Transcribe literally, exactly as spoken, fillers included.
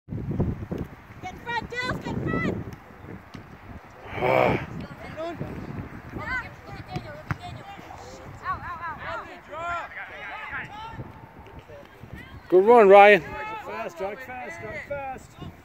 Get in front, Jules, get in front! Good run, Ryan. Fast, drive fast, drive fast.